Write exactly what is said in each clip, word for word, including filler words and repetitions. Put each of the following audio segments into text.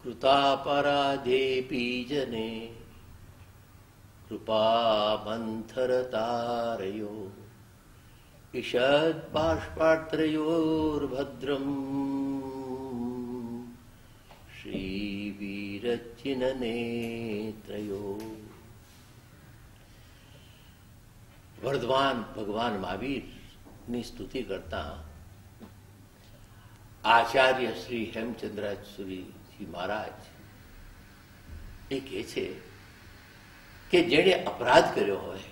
कृतापराधेऽपि जने कृपामन्थरतारयो ईषद्बाष्पात्रयोर्भद्रम् श्रीवीरचिन्हनेत्रयो। વર્ધમાન ભગવાન મહાવીરની સ્તુતિ કરતા આચાર્ય શ્રી હેમચંદ્રાસુરીજી મહારાજ એ કહે છે કે જેણે અપરાધ કર્યો હોય,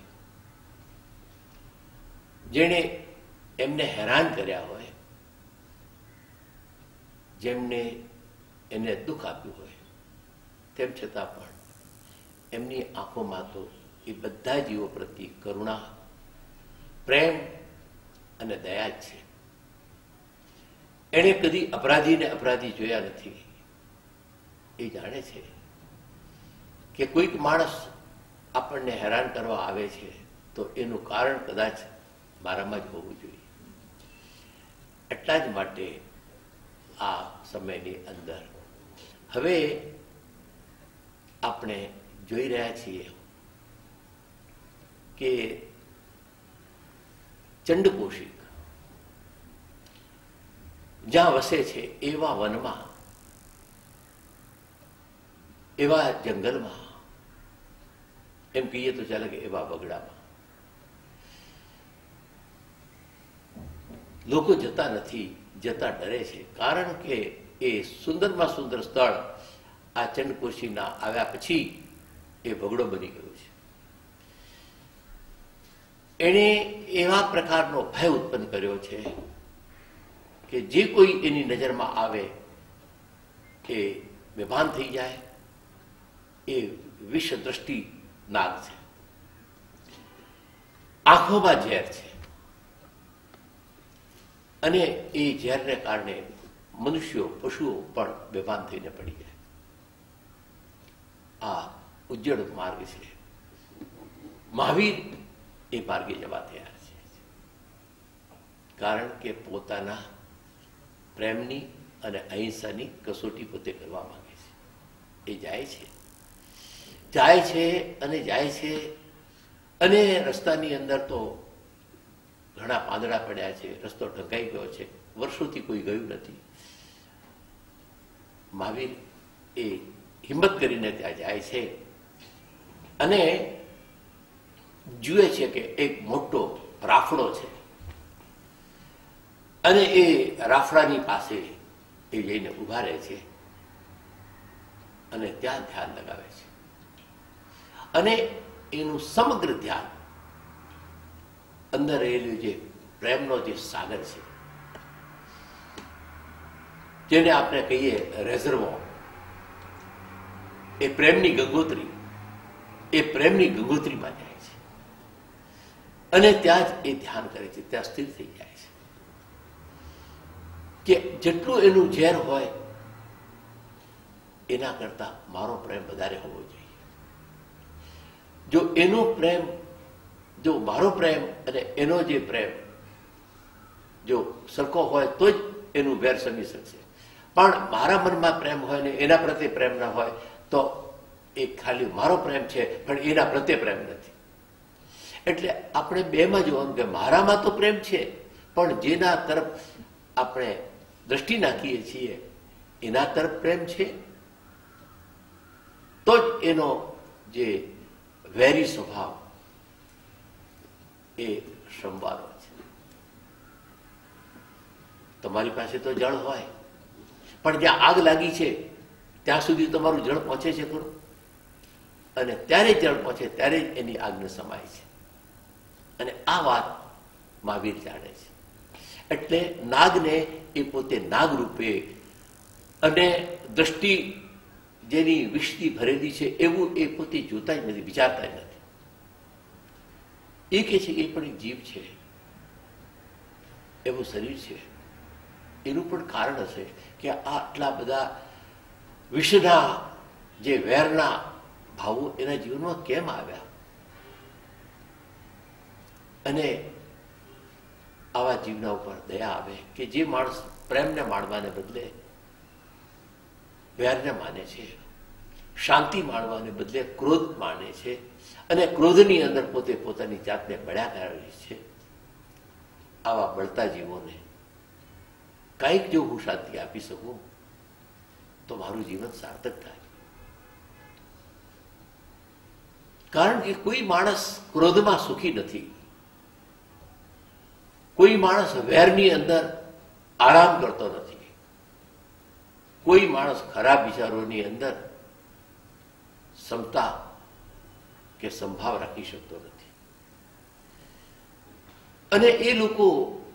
જેણે એમને હેરાન કર્યા હોય, જેમને એને દુઃખ આપ્યું હોય, તેમ છતાં પણ એમની આંખોમાં તો એ બધા જીવો પ્રત્યે કરુણા, પ્રેમ અને દયા જ છે. એણે કદી અપરાધીને અપરાધી જોયા નથી. એ જાણે છે કે કોઈક માણસ આપણને હેરાન કરવા આવે છે તો એનું કારણ કદાચ મારામાં જ હોવું જોઈએ. એટલા જ માટે આ સમયની અંદર હવે આપણે જોઈ રહ્યા છીએ કે ચંડકોશિક જ્યાં વસે છે એવા વનમાં, એવા જંગલમાં, એમ કહીએ તો ચાલે કે એવા બગડામાં લોકો જતા નથી, જતા ડરે છે. કારણ કે એ સુંદરમાં સુંદર સ્થળ આ ચંડકોશીના આવ્યા પછી એ બગડો બની ગયો છે. એણે એવા પ્રકારનો ભય ઉત્પન્ન કર્યો છે કે જે કોઈ એની નજરમાં આવે એ બેભાન થઈ જાય. એ વિષ દ્રષ્ટિ નાગ છે, આંખોમાં ઝેર છે અને એ ઝેરને કારણે મનુષ્યો, પશુઓ પણ બેભાન થઈને પડી જાય. આ ઉજ્જડ માર્ગ છે. મહાવીર એ માર્ગે જવા તૈયાર છે, કારણ કે પોતાના પ્રેમની અને અહિંસાની કસોટી પોતે કરવા માંગે છે. એ જાય છે જાય છે અને જાય છે અને રસ્તાની અંદર તો ઘણા પાંદડા પડ્યા છે, રસ્તો ઢંકાઈ ગયો છે, વર્ષોથી કોઈ ગયું નથી. મહાવીર એ હિંમત કરીને ત્યાં જાય છે અને જુએ છે કે એક મોટો રાફડો છે અને એ રાફડાની પાસે એ જઈને ઉભા રહે છે અને ત્યાં ધ્યાન લગાવે છે અને એનું સમગ્ર ધ્યાન અંદર રહેલું જે પ્રેમનો જે સાગર છે, જેને આપણે કહીએ રેઝર્વોર, એ પ્રેમની ગંગોત્રી, એ પ્રેમની ગંગોત્રીમાં જાય છે અને ત્યાં જ એ ધ્યાન કરે છે, ત્યાં સ્થિર થઈ જાય છે કે જેટલું એનું ઝેર હોય એના કરતા મારો પ્રેમ વધારે હોવો જોઈએ. જો એનો પ્રેમ, જો મારો પ્રેમ અને એનો જે પ્રેમ જો સરખો હોય તો જ એનું વેર સમી શકશે. પણ મારા મનમાં પ્રેમ હોય ને એના પ્રત્યે પ્રેમ ના હોય તો એ ખાલી મારો પ્રેમ છે પણ એના પ્રત્યે પ્રેમ નથી. એટલે આપણે બેમાં જોવાનું કે મારામાં તો પ્રેમ છે પણ જેના તરફ આપણે દ્રષ્ટિ નાખીએ છીએ એના તરફ પ્રેમ છે તો જ એનો જે વેરી સ્વભાવ એ સંવારો છે. તમારી પાસે તો જળ હોય પણ જ્યાં આગ લાગી છે ત્યાં સુધી તમારું જળ પહોંચે છે ખરું? અને ત્યારે જળ પહોંચે ત્યારે જ એની આગને સમાય છે. અને આ વાત મહાવીર જાણે છે. એટલે નાગને એ પોતે નાગ રૂપે અને દ્રષ્ટિ જેની વિષથી ભરેલી છે એવું એ પોતે જોતા જ નથી, વિચારતા જ નથી. એ કે છે એ પણ એક જીવ છે, એવું શરીર છે. એનું પણ કારણ હશે કે આટલા બધા વિષના જે વેરના ભાવો એના જીવનમાં કેમ આવ્યા. અને આવા જીવના ઉપર દયા આવે કે જે માણસ પ્રેમને માણવાને બદલે વેરને માને છે, શાંતિ માણવાને બદલે ક્રોધ માને છે અને ક્રોધની અંદર પોતે પોતાની જાતને બળ્યા કરે છે. આવા બળતા જીવોને કંઈક જો હું શાંતિ આપી શકું તો મારું જીવન સાર્થક થાય. કારણ કે કોઈ માણસ ક્રોધમાં સુખી નથી, કોઈ માણસ વેરની અંદર આરામ કરતો નથી, કોઈ માણસ ખરાબ વિચારોની અંદર ક્ષમતા કે સંભાવ રાખી શકતો નથી. અને એ લોકો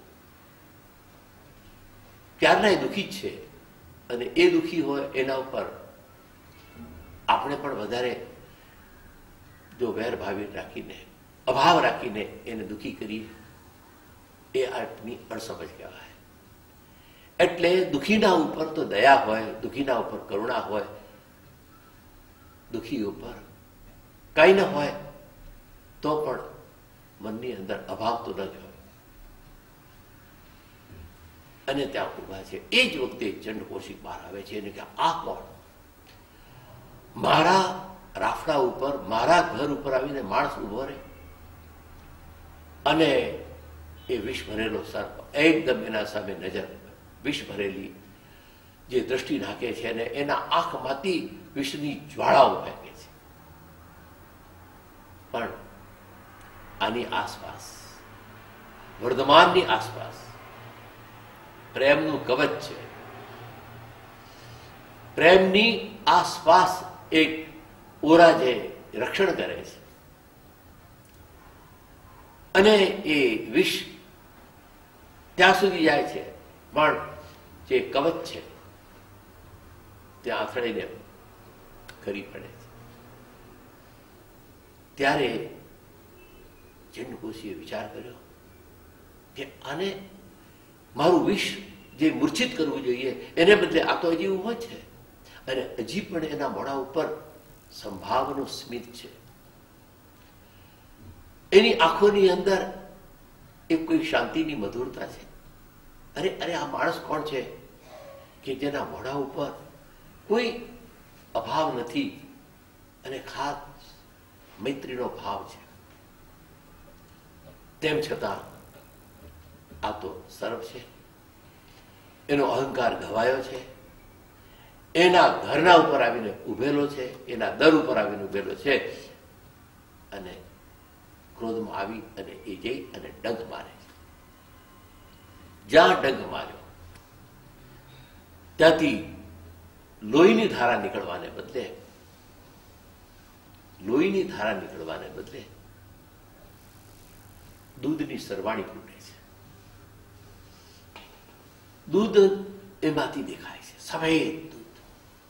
ક્યારનાય દુઃખી જ છે. અને એ દુઃખી હોય એના ઉપર આપણે પણ વધારે જો વેર ભાવી રાખીને, અભાવ રાખીને એને દુઃખી કરીએ, એ આપની અણસમજ કહેવાય. એટલે દુઃખીના ઉપર તો દયા હોય, દુઃખીના ઉપર કરુણા હોય, દુઃખી ઉપર કઈ ન હોય તો પણ મનની અંદર અભાવ તો ન જ હોય. અને ત્યાં ઉભા છે. એ જ વખતે ચંડકોશી બહાર આવે છે અને કે આ કોણ? મારા રાફડા ઉપર, મારા ઘર ઉપર આવીને માણસ ઉભો રહે અને એ વિષ ભરેલો સર્પ એકદમ એના સામે નજર, વિષ ભરેલી જે દ્રષ્ટિ નાખે છે અને એના આંખમાંથી વિષની જ્વાળાઓ ફેંકે છે. પણ આની આસપાસ, વર્ધમાનની આસપાસ પ્રેમનું કવચ છે. પ્રેમની આસપાસ એક ઓરા જે રક્ષણ કરે છે અને એ વિષ ત્યાં સુધી જાય છે પણ જે કવચ છે ત્યાં આથડીને ખરી પડે છે. ત્યારે ચંડકોશીએ વિચાર કર્યો કે આને મારું વિષ જે મૂર્છિત કરવું જોઈએ એને બદલે આ તો હજી ઉભો છે અને હજી પણ એના મોઢા ઉપર સંભાવનું સ્મિત છે. એની આંખોની અંદર એક કોઈ શાંતિની મધુરતા છે. અરે અરે આ માણસ કોણ છે કે જેના મોઢા ઉપર કોઈ અભાવ નથી અને ખાસ મૈત્રીનો ભાવ છે. તેમ છતાં આ તો સર્પ છે, એનો અહંકાર ઘવાયો છે, એના ઘરના ઉપર આવીને ઉભેલો છે, એના દર ઉપર આવીને ઉભેલો છે અને ક્રોધમાં આવી અને એ જઈ અને ડંખ મારે છે. જ્યાં ડંખ માર્યો ત્યાંથી લોહીની ધારા નીકળવાને બદલે લોહીની ધારા નીકળવાને બદલે દૂધની સરવાણી ફૂટે છે. દૂધ એમાંથી દેખાય છે, સફેદ દૂધ.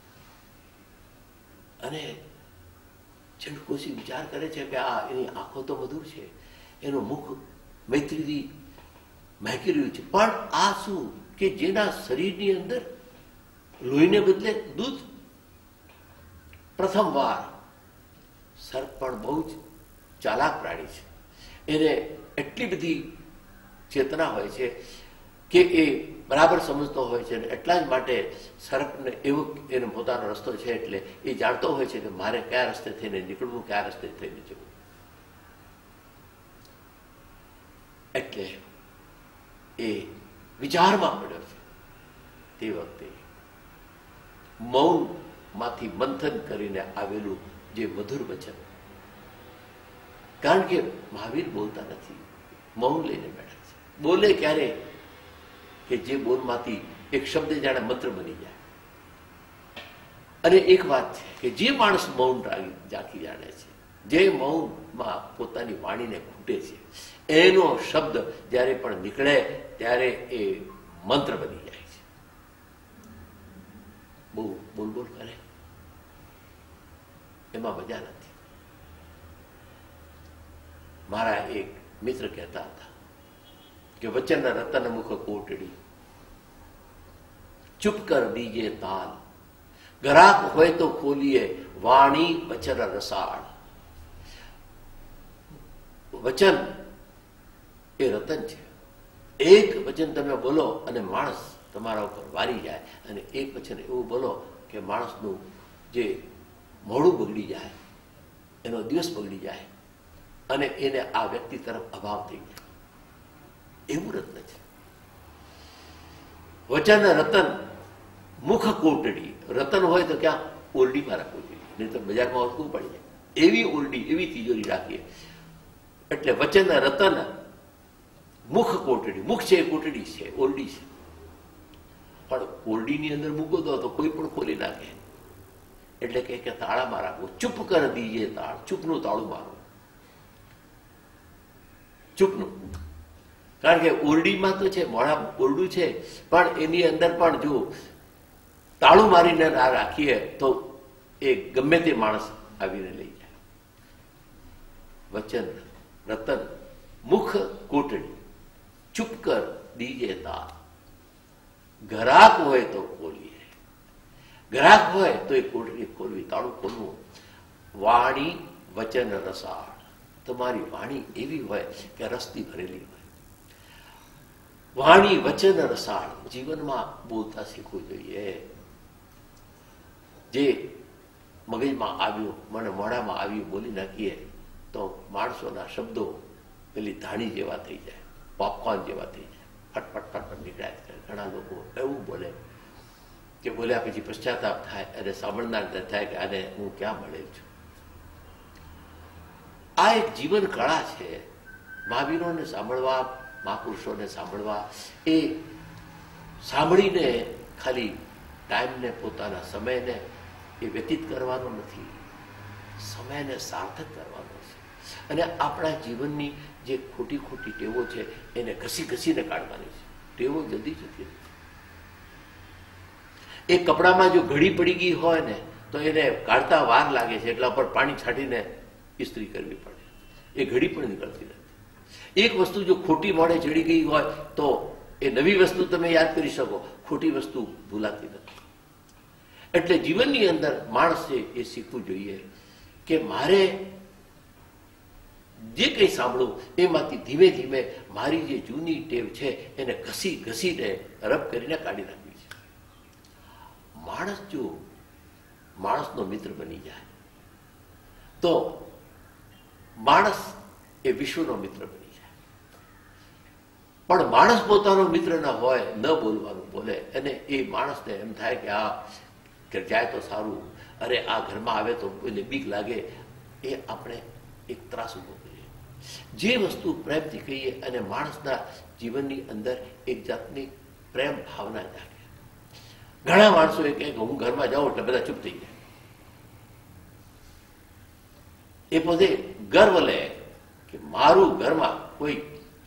અને ચંડકોશી વિચાર કરે છે કે આ એની આંખો તો મધુર છે, એનું મુખ મૈત્રીથી મહેકી રહ્યું છે, પણ આ શું કે જેના શરીરની અંદર લોહીને બદલે દૂધ? પ્રથમવાર સર્પ પણ બહુ જ ચાલાક પ્રાણી છે. એને એટલી બધી ચેતના હોય છે કે એ બરાબર સમજતો હોય છે અને એટલા જ માટે સર્પને એવો એનો પોતાનો રસ્તો છે એટલે એ જાણતો હોય છે કે મારે કયા રસ્તે થઈને નીકળવું, કયા રસ્તે થઈને જવું. એટલે એ વિચારમાં પડ્યો છે. તે વખતે મૌનમાંથી મંથન કરીને આવેલું જે મધુર વચન, કારણ કે મહાવીર બોલતા નથી, મૌન લઈને બેઠા છે. બોલે ક્યારે કે જે બોલમાંથી એક શબ્દ જાણે મંત્ર બની જાય. અને એક વાત છે કે જે માણસ મૌન જાખી જાણે છે, જે મૌનમાં પોતાની વાણીને ખૂટે છે, એનો શબ્દ જ્યારે પણ નીકળે ત્યારે એ મંત્ર બની જાય છે. બહુ બોલ બોલ કરે એમાં મજા નથી. મારા એક મિત્ર કહેતા હતા કે વચન રતન મુખ કોટડી, ચૂપ કર દીજે તાલ, ગ્રાહક હોય તો ખોલીએ વાણી વચન રસાળ. વચન એ રતન છે. એક વચન તમે બોલો અને માણસ તમારા ઉપર વારી જાય, અને એક વચન એવું બોલો કે માણસનું જે મોડું બગડી જાય, એનો દિવસ બગડી જાય અને એને આ વ્યક્તિ તરફ અભાવ થઈ જાય, એવું રત્ન છે. વચન રતન મુખ કોટડી. રતન હોય તો ક્યાં ઓરડીમાં રાખવું જોઈએ, નહીં તો બજારમાં ઓળખવું પડી જાય. એવી ઓરડી, એવી તિજોરી રાખીએ. એટલે વચન રતન મુખ કોટડી. મુખ છે એ કોટડી છે, ઓરડી છે. પણ ઓરડીની અંદર મૂકો તો કોઈ પણ ખોલી નાખે. એટલે કે તાળામાં રાખવું. ચૂપ કર દીજે તાળ. ચૂપનું તાળું મારો, ચૂપનું. કારણ કે ઓરડીમાં તો છે, મોડા ઓરડું છે, પણ એની અંદર પણ જો તાળું મારીને ના રાખીએ તો એ ગમે તે માણસ આવીને લઈ જાય. વચન રતન મુખ કોટડી, ચૂપ કર દીજે તાળ. ગ્રાહક હોય તો ખોલીએ, ગ્રાહક હોય તો એ કોટડી ખોલવી, તાળું ખોલવું. વાણી વચન રસાળ. તમારી વાણી એવી હોય કે રસથી ભરેલી હોય. વાણી વચન રસાળ. જીવનમાં બોલતા શીખવું જોઈએ. જે મગજમાં આવ્યું, મને મોઢામાં આવ્યું, બોલી નાખીએ તો માણસોના શબ્દો પેલી ધાણી જેવા થઈ જાય, પોપકોર્ન જેવા થઈ જાય, ફટફટ ફટફટ નીકળ્યા કરે. ઘણા લોકો એવું બોલે કે બોલ્યા પછી પશ્ચાતાપ થાય અને સાંભળનાર થાય કે આને હું ક્યાં મળેલ છું. આ એક જીવન કળા છે. મહાવીરોને સાંભળવા, મહાપુરુષોને સાંભળવા, એ સાંભળીને ખાલી ટાઈમને, પોતાના સમયને એ વ્યતીત કરવાનો નથી, સમયને સાર્થક કરવાનો છે. અને આપણા જીવનની જે ખોટી ખોટી ટેવો છે એને ઘસી ઘસીને કાઢવાની છે. ટેવો જલ્દી જતી નથી. એ કપડામાં જો ઘડી પડી ગઈ હોય ને તો એને કાઢતા વાર લાગે છે, એટલા પર પાણી છાંટીને ઇસ્ત્રી કરવી પડે. એ ઘડી પણ નીકળતી નથી. એક વસ્તુ જો ખોટી મોડે ચડી ગઈ હોય તો એ નવી વસ્તુ તમે યાદ કરી શકો, ખોટી વસ્તુ ભૂલાતી નથી. એટલે જીવનની અંદર માણસે એ શીખવું જોઈએ કે મારે જે કંઈ સાંભળું એમાંથી ધીમે ધીમે મારી જે જૂની ટેવ છે એને ઘસી ઘસીને રબ કરીને કાઢી નાખવી છે. માણસ જો માણસનો મિત્ર બની જાય તો માણસ એ વિશ્વનો મિત્ર બની જાય. પણ માણસ પોતાનો મિત્ર ન હોય, ન બોલવાનું બોલે, અને એ માણસને એમ થાય કે આ ઘર જાય તો સારું, અરે આ ઘરમાં આવે તો કોઈને બીક લાગે, એ આપણે એક ત્રાસ ઉભો કરીએ. જે વસ્તુ પ્રેમથી કહીએ અને માણસના જીવનની અંદર એક જાતની પ્રેમ ભાવના જાગે. ઘણા માણસો એ કહે કે હું ઘરમાં જાઉં એટલે બધા ચૂપ થઈ જાય. એ પોતે ગર્વ લે કે મારું ઘરમાં કોઈ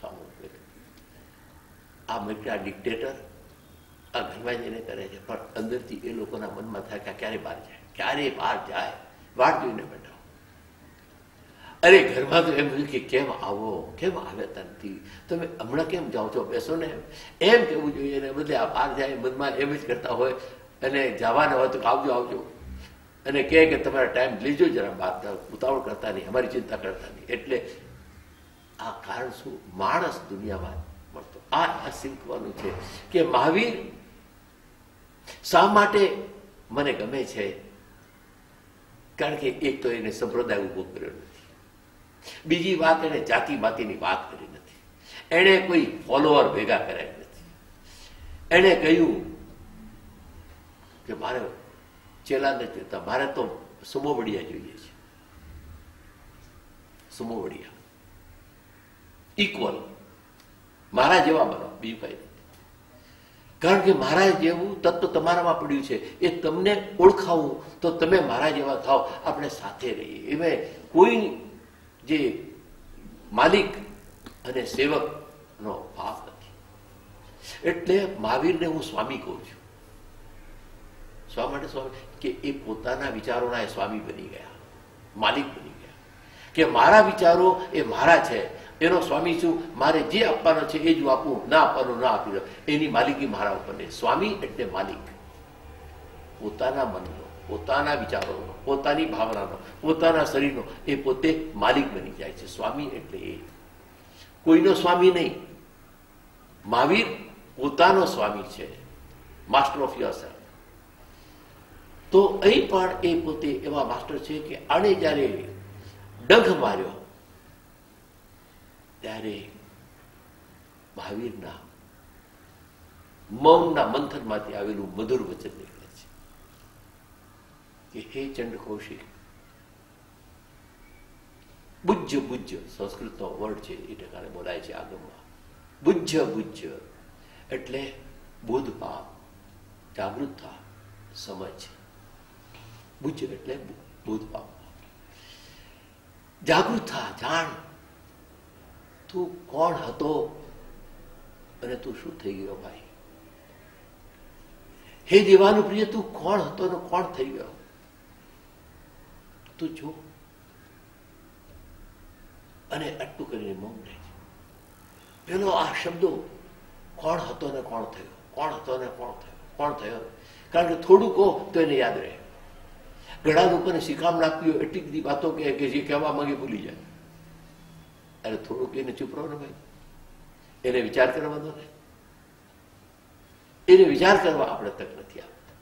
આ મોટા ડિક્ટેટર આ ઘરમાં જઈને કરે છે, પણ અંદરથી એ લોકોના મનમાં થાય કે ક્યારે બહાર જાય, ક્યારે બહાર જાય, વાટ જોઈને બેઠા. અરે ઘરમાં તો એમ કે કેમ આવો, કેમ આવ્યા નથી, તમે હમણાં કેમ જાઓ છો, બેસો ને, એમ કેવું જોઈએ. એને બદલે આ બહાર જાય મનમાં એમ જ કરતા હોય, અને જવાના હોય તો આવજો આવજો, અને કહે કે તમારા ટાઈમ લેજો જરા, બહાર ઉતાવળ કરતા નહીં, અમારી ચિંતા કરતા નહીં. એટલે આ કારણ શું? માણસ દુનિયામાં મળતો. આ આ શીખવાનું છે કે મહાવીર શા માટે મને ગમે છે. કારણ કે એક તો એને સંપ્રદાય ઉભો કર્યો નથી, બીજી વાત એને જાતિ માતીની વાત કરી નથી, એને કોઈ ફોલોઅર ભેગા કર્યા નથી. એને કહ્યું કે મારે ચેલા નથી જોતા, મારે તો સમોવડિયા જોઈએ છે. સમોવડિયા ઇક્વલ, મારા જેવા બનો, બીજું કઈ નથી. કારણ કે મારા જેવું તત્વ તમારામાં પડ્યું છે, એ તમને ઓળખાવું તો તમે મારા જેવા થાવ, આપણે સાથે રહીએ. એમાં કોઈ જે માલિક અને સેવકનો ભાવ નથી. એટલે મહાવીરને હું સ્વામી કહું છું. શા માટે સ્વામી? કે એ પોતાના વિચારોના એ સ્વામી બની ગયા, માલિક બની ગયા. કે મારા વિચારો એ મારા છે, એનો સ્વામી છું. મારે જે આપવાનો છે એ જ આપું, ના આપવાનું ના આપી દો. એની માલિકી મારા ઉપર નહીં. સ્વામી એટલે માલિક. પોતાના મનનો, પોતાના વિચારોનો, પોતાની ભાવનાનો, પોતાના શરીરનો એ પોતે માલિક બની જાય છે. સ્વામી એટલે એ, કોઈનો સ્વામી નહીં. મહાવીર પોતાનો સ્વામી છે, માસ્ટર ઓફ યોરસેલ્ફ. તો અહીં પણ એ પોતે એવા માસ્ટર છે કે આને જ્યારે ડંખ માર્યો ત્યારે મહાવીરના મૌનના મંથનમાંથી આવેલું મધુર વચન નીકળે છે કે હે ચંડ કૌશિક, બુજ્જ બુજ્જ સંસ્કૃતનો વર્ડ છે, એ ટકાને બોલાય છે આગમમાં. બુજ્જ બુજ્જ એટલે બોધ પાપ, જાગૃત થા, સમજ. બુજ્જ એટલે બોધ પાપ, જાગૃત થા, જાણ તું કોણ હતો અને તું શું થઈ ગયો ભાઈ. હે દેવાનું પ્રિય, તું કોણ હતો ને કોણ થઈ ગયો તું જો. અને આટલું કરીને મૌન રહે છે. પેલો આ શબ્દો કોણ હતો ને કોણ થયો, કોણ હતો ને કોણ થયો, કોણ થયો, કારણ કે થોડું કહો તો એને યાદ રહે. ઘણા લોકોને શિખામણ આપ્યું એટલી બધી વાતો કે જે કહેવા માંગે ભૂલી જાય. અરે થોડુંક એને ચૂપ રહો ને ભાઈ, એને વિચાર કરવા દો ને. એને વિચાર કરવા આપણે તક નથી આપતા.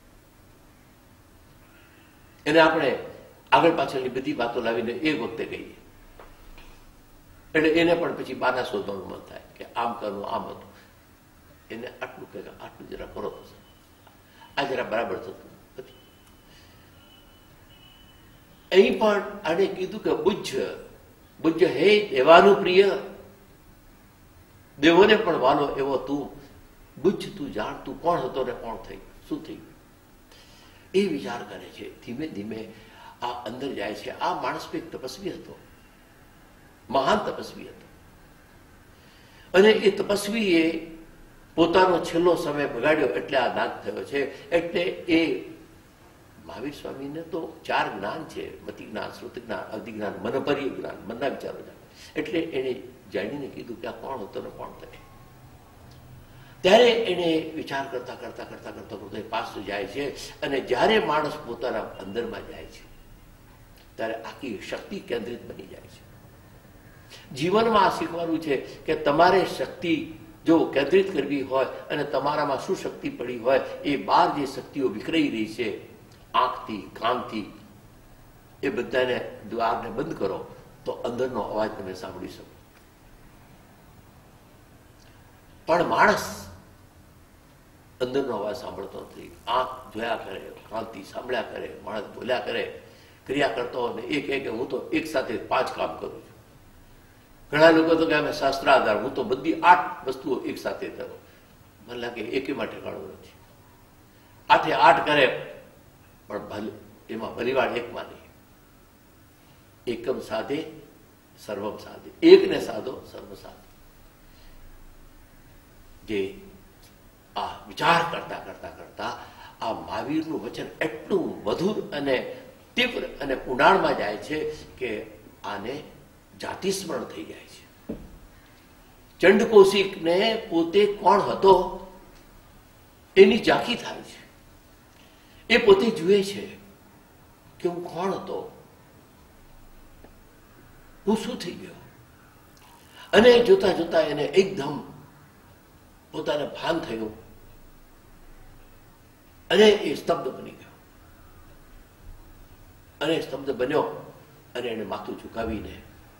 એને આપણે આગળ પાછળની બધી વાતો લાવીને એક વખતે કહીએ એટલે એને પણ પછી બાના શોધવાનું મન થાય કે આમ કરવું, આમ હતું. એને આટલું કહે આટલું જરા કરો તો આ જરા બરાબર થતું નથી. અહીં પણ આને કીધું કે બુજ્જ બુજ્જ હે દેવાનું પ્રિય, દેવોને પણ વાલો એવો તું બુજ્જ, તું જાણ તું કોણ હતો ને કોણ થઈ શું થઈ. એ વિચાર કરે છે. ધીમે ધીમે આ અંદર જાય છે. આ માણસ એક તપસ્વી હતો, મહાન તપસ્વી હતો. અને એ તપસ્વીએ પોતાનો છેલ્લો સમય બગાડ્યો એટલે આ નાગ થયો છે. એટલે એ મહાવીર સ્વામીને તો ચાર જ્ઞાન છે, મતિ જ્ઞાન, શ્રુતિ જ્ઞાન, અવધિ જ્ઞાન, મનપર્ય જ્ઞાન, મનના વિચારો જાણ. એટલે એને જાણીને કીધું કે આ કોણ હતો ને કોણ થયો. ત્યારે એને વિચાર કરતા કરતા કરતા કરતા કરતા પાછો જાય છે. અને જ્યારે માણસ પોતાના અંદરમાં જાય છે ત્યારે આખી શક્તિ કેન્દ્રિત બની જાય છે. જીવનમાં આ શીખવાનું છે કે તમારે શક્તિ જો કેન્દ્રિત કરવી હોય અને તમારામાં શું શક્તિ પડી હોય, એ બહાર જે શક્તિઓ વિખરાઈ રહી છે આંખથી, કાનથી, એ બધાને દ્વારને બંધ કરો તો અંદરનો અવાજ તમે સાંભળી શકો. પણ માણસ અંદરનો અવાજ સાંભળતો નથી. આંખ જોયા કરે, કાનથી સાંભળ્યા કરે, માણસ બોલ્યા કરે, ક્રિયા કરતો અને એક એક હું તો એક સાથે પાંચ કામ કરું છું. ઘણા લોકો તો કે અમે શાસ્ત્રાધાર, હું તો બધી આઠ વસ્તુઓ એક સાથે કરું. મને લાગે એકેમાં ઠેકાણું નથી. આઠે આઠ કરે પણ ભલે એમાં ભલીવાડ એકમાં નહીં. એકમ સાધે સર્વમ સાધે, એકને સાધો સર્વ સાધે. જે આ વિચાર કરતા કરતા કરતા આ મહાવીરનું વચન એટલું મધુર અને તીવ્ર અને ઊંડાણમાં જાય છે કે આને જાતિ સ્મરણ થઈ જાય છે. ચંડ કૌશિકને પોતે કોણ હતો એની ઝાંખી થાય છે. એ પોતે જુએ છે કે હું કોણ હતો, હું શું થઈ ગયો. અને જોતા જોતા એને એકદમ પોતાને ભાન થયું અને એ સ્તબ્ધ બની ગયો. અને સ્તબ્ધ બન્યો અને એને માથું ઝુકાવીને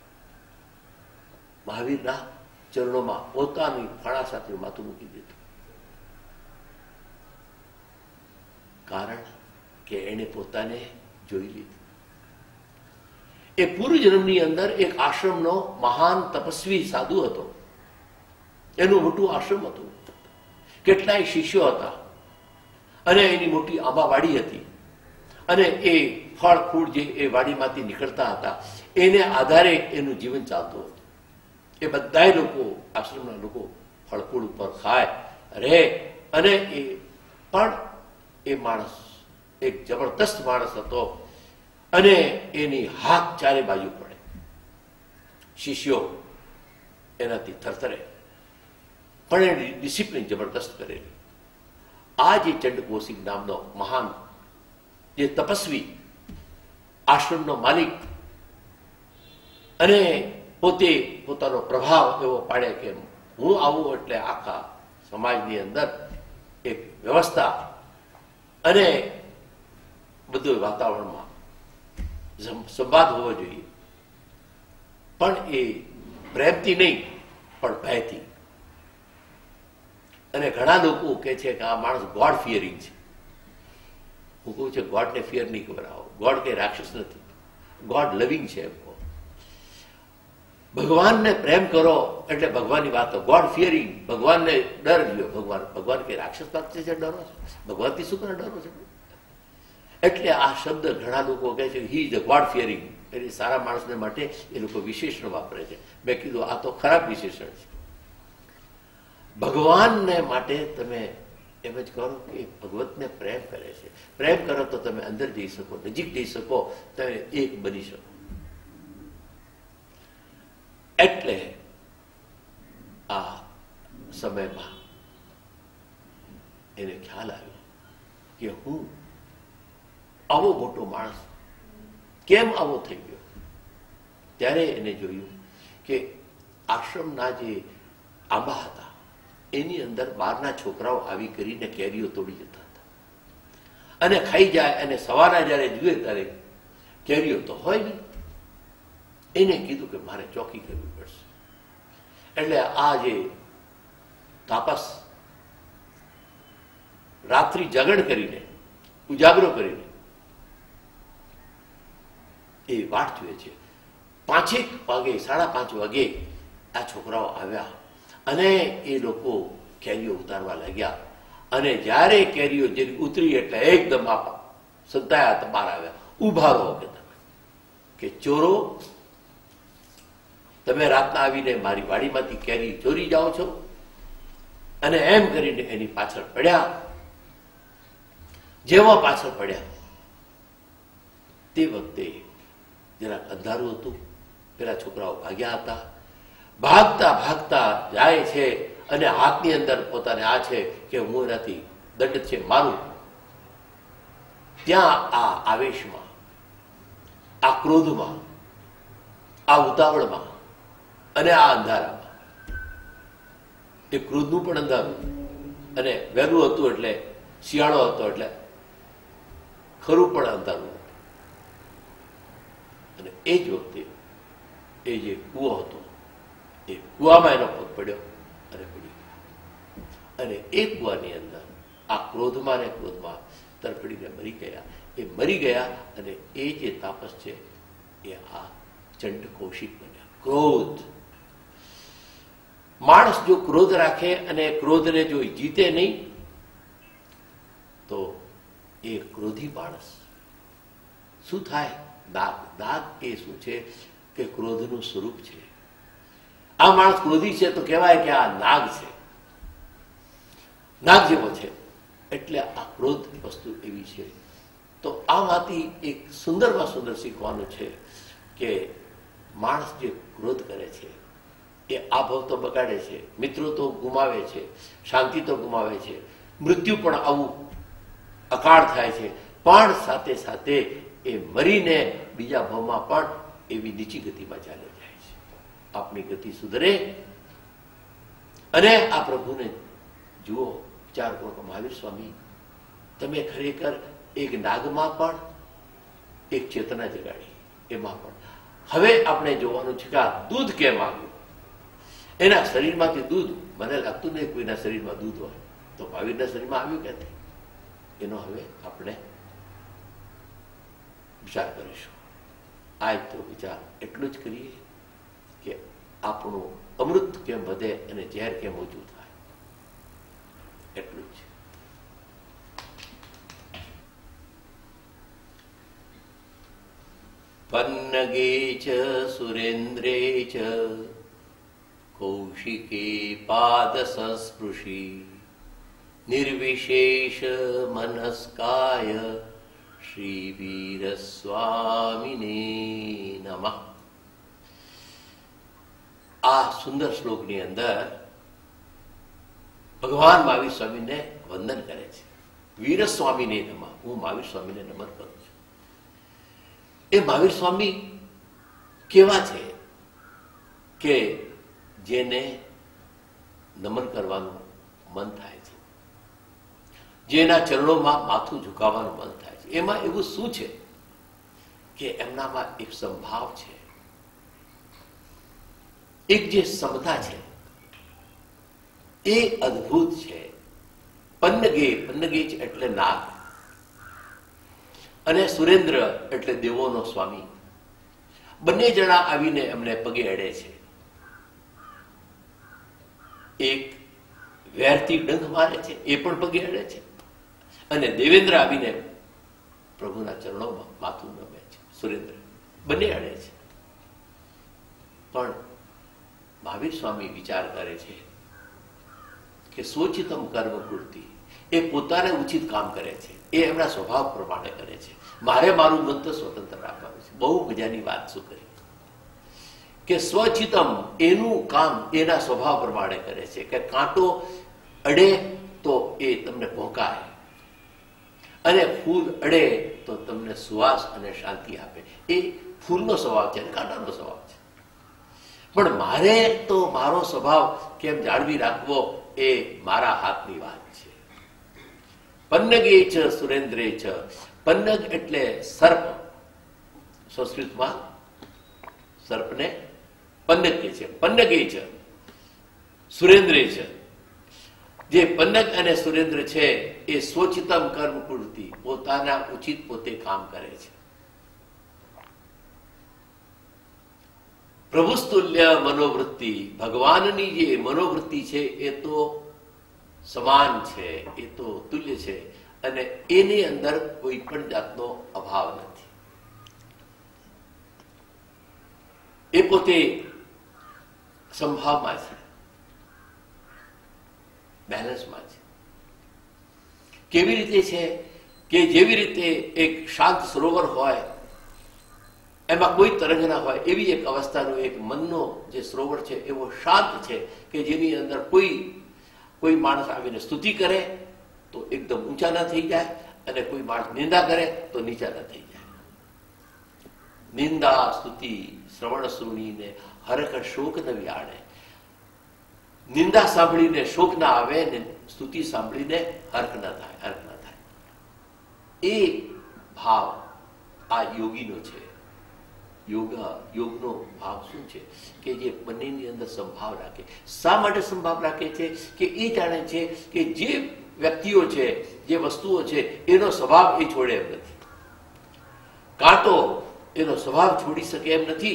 મહાવીરના ચરણોમાં પોતાની ફણા સાથે માથું મૂકી દીધું. કારણ કે એને પોતાને જોઈ લીધું. એ પૂર્વજન્મની અંદર એક આશ્રમનો મહાન તપસ્વી સાધુ હતો. એનું મોટું આશ્રમ હતું, કેટલાય શિષ્યો હતા અને એની મોટી આંબાવાડી હતી. અને એ ફળ ફૂડ જે એ વાડીમાંથી નીકળતા હતા એને આધારે એનું જીવન ચાલતું હતું. એ બધા લોકો, આશ્રમના લોકો ફળફૂડ ઉપર ખાય રહે. અને એ પણ એ માણસ એક જબરદસ્ત માણસ હતો અને એની હાથ ચારે બાજુ પડે. શિષ્યો એનાથી થરથરે, પણ એની ડિસિપ્લિન જબરદસ્ત કરેલી. આ જે ચંડ કૌશિક નામનો મહાન જે તપસ્વી, આશ્રમનો માલિક, અને પોતે પોતાનો પ્રભાવ એવો પાડે કે હું આવું એટલે આખા સમાજની અંદર એક વ્યવસ્થા અને બધું વાતાવરણમાં સંવાદ હોવો જોઈએ, પણ એ પ્રેમથી નહીં પણ ભયથી. અને ઘણા લોકો કહે છે કે આ માણસ ગોડ ફિયરિંગ છે. હું કહું છું ગોડને ફિયર નહીં કરાવો. ગોડ કે રાક્ષસ નથી, ગોડ લવિંગ છે. એમ કહો ભગવાનને પ્રેમ કરો એટલે ભગવાનની વાત. ગોડ ફિયરિંગ, ભગવાનને ડર લ્યો. ભગવાન ભગવાન કે રાક્ષસ પાસે છે ડરો છે? ભગવાનથી શું કરે ડરો છે? એટલે આ શબ્દ ઘણા લોકો કહે છે હી ઇઝ અ ગોડ ફિયરિંગ, એટલે સારા માણસને માટે એ લોકો વિશેષણ વાપરે છે. મેં કીધું આ તો ખરાબ વિશેષણ છે. ભગવાનને માટે તમે એમ જ કરો કે ભગવતને પ્રેમ કરે છે. પ્રેમ કરો તો તમે અંદર જઈ શકો, નજીક જઈ શકો, તમે એક બની શકો. એટલે આ સમયમાં એને ખ્યાલ આવ્યો કે હું આવો મોટો માણસ કેમ આવો થઈ ગયો. ત્યારે એને જોયું કે આશ્રમના જે આંબા હતા એની અંદર બહારના છોકરાઓ આવી કરીને કેરીઓ તોડી જતા હતા અને ખાઈ જાય, અને સવારના જયારે જુએ ત્યારે કેરીઓ તો હોય નહીં. એને કીધું કે મારે ચોકી કરવી પડશે. એટલે આ જે તાપસ રાત્રિ જાગરણ કરીને, ઉજાગરો કરીને એ વાટ જુએ છે. પાંચેક વાગે, સાડા પાંચ વાગે આ છોકરાઓ આવ્યા અને એ લોકો કેરીઓ ઉતારવા લાગ્યા. અને જયારે કેરીઓ જેની ઉતરી એટલે એકદમ આપા સંતાયા બહાર આવ્યા. ઉભા રહો કે તમે કે ચોરો, તમે રાતના આવીને મારી વાડીમાંથી કેરી ચોરી જાઓ છો. અને એમ કરીને એની પાછળ પડ્યા. જેવા પાછળ પડ્યા તે વખતે જરાક અંધારું હતું. પેલા છોકરાઓ ભાગ્યા હતા. ભાગતા ભાગતા જાય છે અને હાથની અંદર પોતાને આ છે કે હું એનાથી દંડ છે મારું. ત્યાં આ આવેશમાં, આ ક્રોધમાં, આ ઉતાવળમાં અને આ અંધારામાં, એ ક્રોધનું પણ અંધારું અને વહેલું હતું એટલે શિયાળો હતો એટલે ખરું પણ અંધારું. અને એ જ વખતે એ જે કૂવો હતો એ કૂવામાં એનો પગ પડ્યો અને પડી ગયો. અને એ કૂવાની અંદર આ ક્રોધમાં ને ક્રોધમાં તરફડીને મરી ગયા. એ મરી ગયા અને એ જે તાપસ છે એ આ ચંડ કૌશિક બન્યા. ક્રોધ, માણસ જો ક્રોધ રાખે અને ક્રોધને જો જીતે નહીં તો એ ક્રોધી માણસ શું થાય? દાગ. દાગ એ શું છે કે ક્રોધનું સ્વરૂપ છે. આ માણસ ક્રોધી છે તો કહેવાય કે આ નાગ છે, નાગ જેવો છે. એટલે આ ક્રોધ વસ્તુ એવી છે. તો આમાંથી એક સુંદરમાં સુંદર શીખવાનું છે કે માણસ જે ક્રોધ કરે છે એ આ ભાવ તો બગાડે છે, મિત્રો તો ગુમાવે છે, શાંતિ તો ગુમાવે છે, મૃત્યુ પણ આવું અકાળ થાય છે. પણ સાથે સાથે એ મરીને બીજા ભાવમાં પણ એવી નીચી ગતિમાં ચાલે જાય છે. આપણી ગતિ સુધરે અને આ પ્રભુને જુઓ, વિચાર કરો કે મહાવીર સ્વામી તમે ખરેખર એક નાગમાં પણ એક ચેતના જગાડી. એમાં પણ હવે આપણે જોવાનું છે કે આ દૂધ કેમ આવ્યું. એના શરીરમાંથી દૂધ, મને લાગતું નહીં કોઈના શરીરમાં દૂધ હોય, તો મહાવીરના શરીરમાં આવ્યું ક્યાંથી? એનો હવે આપણે વિચાર કરીશું. આજ તો વિચાર એટલું જ કરીએ કે આપણું અમૃત કેમ વધે અને ઝેર કેમ ઓછું થાય, એટલું જ. પન્નગે ચ સુરેન્દ્રે ચ કૌશિકે પાદ સંસ્પૃશી નિર્વિશેષ મનસ્કાય શ્રી વીર સ્વામિને નમઃ. આ સુંદર શ્લોકની અંદર ભગવાન મહાવીર સ્વામીને વંદન કરે છે. વીર સ્વામીને નમઃ. હું મહાવીર સ્વામીને નમન કરું છું. એ મહાવીર સ્વામી કેવા છે કે જેને નમન કરવાનું મન થાય છે, જેના ચરણોમાં માથું ઝુકાવવાનું મન થાય છે. એમાં એવું શું છે કે એમનામાં એક સંભાવ છે, એક જે સમતા છે એ અદ્ભુત છે. પન્નગે, પન્નગેજ એટલે નાગ, અને સુરેન્દ્ર એટલે દેવોનો સ્વામી. બંને જણા આવીને એમને પગે અડે છે. એક વેરથી ડંખ મારે છે, એ પણ પગે અડે છે, અને દેવેન્દ્ર આવીને પ્રભુના ચરણોમાં માથું નમે છે. સુરેન્દ્ર બંને અડે છે. પણ મહાવીર સ્વામી વિચાર કરે છે કે સોચિતમ કર્મ કૃતિ, એ પોતાને ઉચિત કામ કરે છે, એ એમના સ્વભાવ પ્રમાણે કરે છે. મારે મારું મન તો સ્વતંત્ર રાખવાનું છે. બહુ મજાની વાત શું કરી કે સ્વચિતમ, એનું કામ એના સ્વભાવ પ્રમાણે કરે છે. કે કાંટો અડે તો એ તમને ભોંકાય, અને ફૂલ અડે તો તમને સુવાસ અને શાંતિ આપે. એ ફૂલનો સ્વભાવ છે અને કાંટાનો સ્વભાવ છે. પણ મારે તો મારો સ્વભાવ કેમ જાળવી રાખવો એ મારા હાથની વાત છે. પન્નગે ચ સુરેન્દ્રે ચ. પન્નગ એટલે સર્પ, સંસ્કૃતમાં સર્પને પન્નગ કે છે. પન્નગે ચ સુરેન્દ્રે ચ. જે પન્નગ અને સુરેન્દ્ર છે એ સ્વચિતમ કર્મ કુર્તિ, પોતાના ઉચિત પોતે કામ કરે છે. પ્રભુસ્તુલ્ય મનોવૃત્તિ, ભગવાનની જે મનોવૃત્તિ છે એ તો સમાન છે, એ તો તુલ્ય છે, અને એની અંદર કોઈ પણ જાતનો અભાવ નથી. એ પોતે સંભાવમાં છે, બેલેન્સમાં છે. કેવી રીતે છે કે જેવી રીતે એક શાંત સરોવર હોય, એમાં કોઈ તરંગ ના હોય, એવી એક અવસ્થાનો એક મનનો જે સરોવર છે એવો શાંત છે કે જેની અંદર કોઈ કોઈ માણસ આવીને સ્તુતિ કરે તો એકદમ ઊંચા ના થઈ જાય, અને કોઈ માણસ નિંદા કરે તો નીચા ના થઈ જાય. નિંદા સ્તુતિ શ્રવણ શ્રુણીને હરખ શોક ન વ્યાણે. નિંદા સાંભળીને શોક ના આવે, ને સ્તુતિ સાંભળીને હર્ષ ના થાય, હર્ષ ના થાય. એ ભાવ આ યોગીનો છે. યોગ યોગનો ભાવ શું છે કે જે બંનેની અંદર સંભાવ રાખે. શા માટે સંભાવ રાખે છે? કે એ જાણે છે કે જે વ્યક્તિઓ છે, જે વસ્તુઓ છે, એનો સ્વભાવ એ છોડે એમ નથી. કાંટો એનો સ્વભાવ છોડી શકે એમ નથી,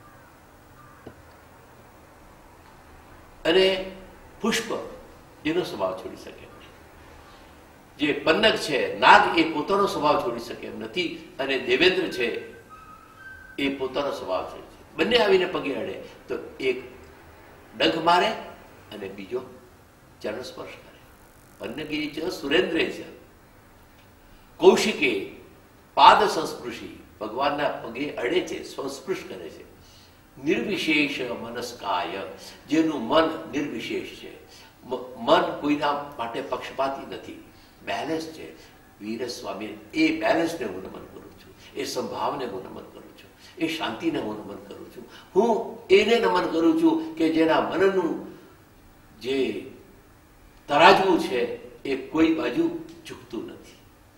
અને પુષ્પ એનો સ્વભાવ છોડી શકે એમ નથી. જે પન્નગ છે, નાગ, એ પોતાનો સ્વભાવ છોડી શકે એમ નથી, અને દેવેન્દ્ર છે એ પોતાનો સ્વભાવ છે. બંને આવીને પગે અડે તો એક ડંખ મારે અને બીજો ચરણ સ્પર્શ કરે. પન્નગે ચ સુરેન્દ્રે ચ. કૌશિકે પાદ સંસ્પૃશી, ભગવાનના પગે અડે છે, સંસ્પૃશ કરે છે. નિર્વિશેષ મનસ્કાય, જેનું મન નિર્વિશેષ છે. મન કોઈના માટે પક્ષપાતી નથી, બેલેન્સ છે. વીર સ્વામી, એ બેલેન્સને હું નમન કરું છું, એ સંભાવને હું નમન કરું છું, એ શાંતિને હું નમન કરું છું. હું એને નમન કરું છું કે જેના મનનું જે તરાજવું છે એ કોઈ બાજુ ઝૂકતું નથી,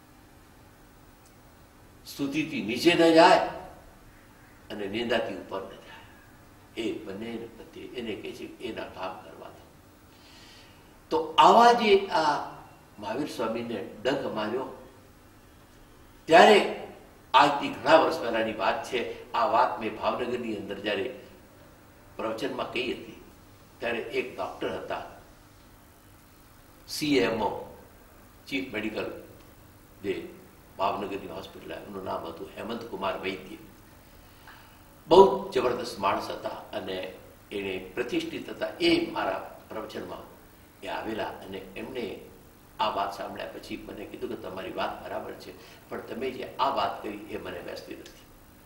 સ્તુતિથી નીચે ન જાય અને નિંદાથી ઉપર ન જાય. એ બંને પ્રત્યે એને કહે છે એના કામ કરવા દો. તો આવા જે આ મહાવીર સ્વામીને ડંખ માર્યો, ત્યારે આજથી ઘણા વર્ષ પહેલાની વાત છે. આ વાત મેં ભાવનગરની અંદર જ્યારે પ્રવચનમાં કહી હતી, ત્યારે એક ડોક્ટર હતા, સીએમઓ, ચીફ મેડિકલ જે ભાવનગરની હોસ્પિટલ, એમનું નામ હતું હેમંત કુમાર વૈદ્ય. બહુ જબરદસ્ત માણસ હતા અને એને પ્રતિષ્ઠિત હતા. એ મારા પ્રવચનમાં એ આવેલા, અને એમને આ વાત સાંભળ્યા પછી મને કીધું કે તમારી વાત બરાબર છે, પણ તમે જે આ વાત કરી એ મને બેસતી નથી.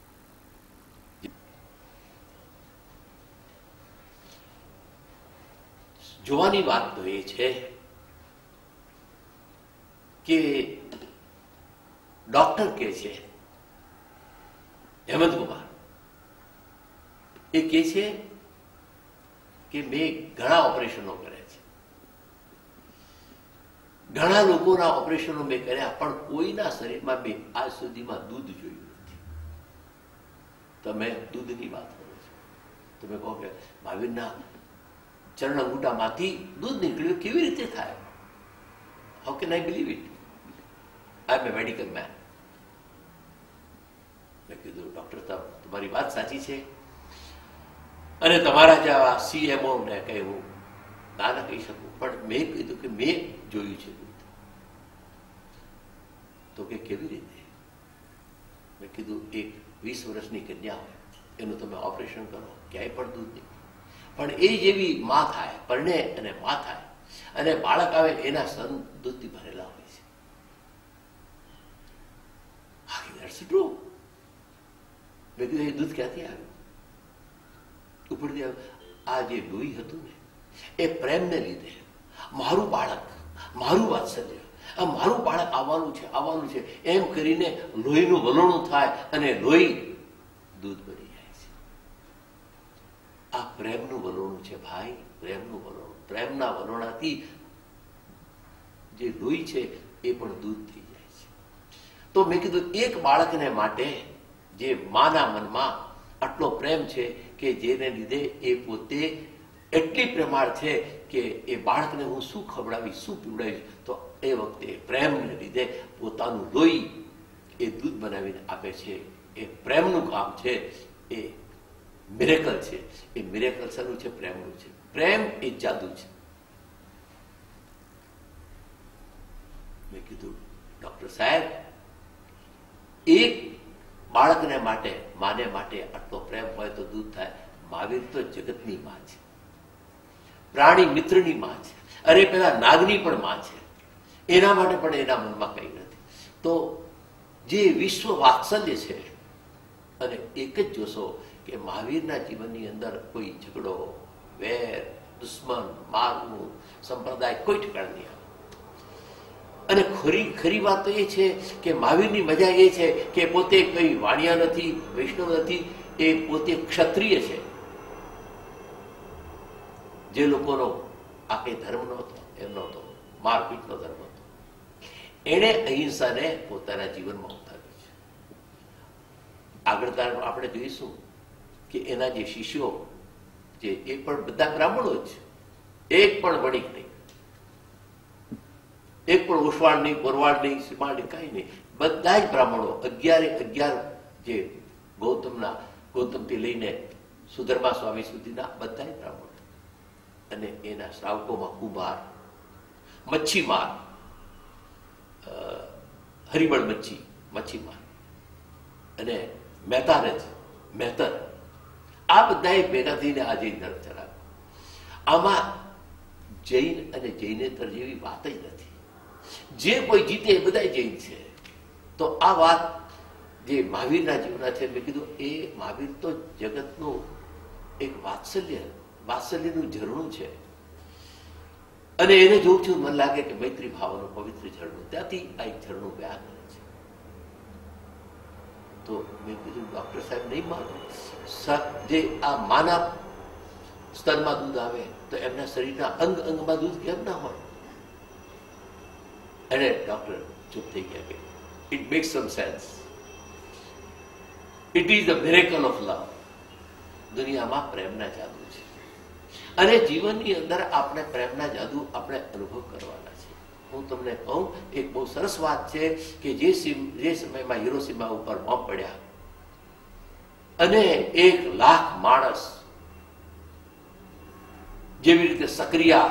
જોવાની વાત તો એ છે કે ડોક્ટર કે છે હેમંત કુમાર, એ કે છે કે મેં ઘણા ઓપરેશનો કર્યા છે, ઘણા લોકોના ઓપરેશનો મેં કર્યા, પણ કોઈના શરીરમાં મેં આજ સુધીમાં દૂધ જોયું નથી. તમે દૂધની વાત કરો છો, તમે કહો કે મહાવીરના ચરણ અંગૂઠામાંથી દૂધ નીકળ્યું, કેવી રીતે થાય? How can I believe it? I am a medical man. મેં કીધું ડોક્ટર સાહેબ તમારી વાત સાચી છે, અને તમારા જેવા સીએમઓ ને કહેવું ના ના કહી શકું, પણ મેં કીધું કે મેં જોયું છે દૂધ. તો કે કેવી રીતે? મેં કીધું એક વીસ વર્ષની કન્યા હોય એનું તમે ઓપરેશન કરો, ક્યાંય પણ દૂધ નહીં, પણ એ જેવી માં થાય, પરણે અને માં થાય અને બાળક આવે, એના સ્તન દૂધથી ભરેલા હોય છે. હા, ધેટ્સ ટ્રુ. મેં કીધું એ દૂધ ક્યાંથી આવ્યું? ઉપરથી આ જે લોહી હતું ને એ પ્રેમને લીધે, મારું બાળક, મારું વાત્સલ્ય, આ મારું બાળક આવવાનું છે, આવવાનું છે એમ કરીને લોહીનું વલોણું થાય અને લોહી દૂધ બની જાય છે. આ પ્રેમનું વલોણું છે ભાઈ, પ્રેમનું વલોણું. પ્રેમના વલોણાથી જે લોહી છે એ પણ દૂધ થઈ જાય છે. તો મેં કીધું એક બાળકને માટે જે માના મનમાં આટલો પ્રેમ છે કે જેને લીધે એ પોતે એટલી પ્રેમાળ છે કે એ બાળકને હું શું ખવડાવીશ, શું પીવડાવીશ, તો એ વખતે પ્રેમને લીધે પોતાનું લોહી એ દૂધ બનાવીને આપે છે. એ પ્રેમનું કામ છે, એ મિરેકલ છે. એ મિરેકલ શેનું છે? પ્રેમનું છે. પ્રેમ એ જાદુ છે. મેં કીધું ડોક્ટર સાહેબ, એક બાળકને માટે, માને માટે આટલો પ્રેમ હોય તો દૂધ થાય. મહાવીર તો જગતની માં છે, પ્રાણી મિત્રની માં છે, અરે પેલા નાગની પણ માં છે. એના માટે પણ એના મનમાં કંઈ નથી. તો જે વિશ્વ વાત્સલ્ય છે, અને એક જ જોશો કે મહાવીરના જીવનની અંદર કોઈ ઝઘડો, વેર, દુશ્મન, મારવું, સંપ્રદાય કોઈ ઠેકાણ નહીં આવે. અને ખરી ખરી વાત તો એ છે કે મહાવીરની મજા એ છે કે પોતે કઈ વાણિયા નથી, વૈષ્ણવ નથી, એ પોતે ક્ષત્રિય છે. જે લોકોનો આ કઈ ધર્મ નહોતો, એમ નહોતો, મારપીટનો ધર્મ હતો, એણે અહિંસાને પોતાના જીવનમાં ઉતાર્યું છે. આગળ આપણે જોઈશું કે એના જે શિષ્યો જે એ પણ બધા બ્રાહ્મણો જ, એક પણ વણિક નહીં, એક પણ ઓસવાળ નહીં, બોરવાડ નહીં, સીમાડ નહીં, કાંઈ નહીં, બધા જ બ્રાહ્મણો. અગિયારે અગિયાર જે ગૌતમના, ગૌતમથી લઈને સુધર્મા સ્વામી સુધીના બધા જ બ્રાહ્મણો. અને એના શ્રાવકોમાં કુંભાર, મચ્છીમાર, હરિબળ મચ્છી, મચ્છીમાર, અને મહેતારજ, મહેતર, આ બધાએ ભેગા થઈને આ જૈન ધર્મ ચલાવ્યો. આમાં જૈન અને જૈનેતર જેવી વાત જ નથી. જે કોઈ જીતે એ બધા જૈન છે. તો આ વાત જે મહાવીરના જીવના છે, મેં કીધું એ મહાવીર તો જગતનું એક વાત્સલ્ય, વાત્સલ્યનું ઝરણું છે. અને એને જોઉં છું મને લાગે કે મૈત્રી ભાવનું પવિત્ર ઝરણું, ત્યાંથી આ એક ઝરણું વ્યાગ કરે છે. તો મેં કીધું ડોક્ટર સાહેબ નહીં માનો, જે આ માના સ્તરમાં દૂધ આવે તો એમના શરીરના અંગ અંગમાં દૂધ કેમ ના હોય? અને ડોક્ટર ચૂપ થઈ ગયા કે it makes some sense. It is the miracle of love. દુનિયામાં પ્રેમના જાદુ છે, અને જીવનની અંદર આપણે પ્રેમના જાદુ આપણે અનુભવ કરવાના છે. હું તમને કહું, એક બહુ સરસ વાત છે કે જે જે સમયમાં હિરોશીમા ઉપર બોમ્બ પડ્યા અને એક લાખ માણસ જેવી રીતે સક્રિયા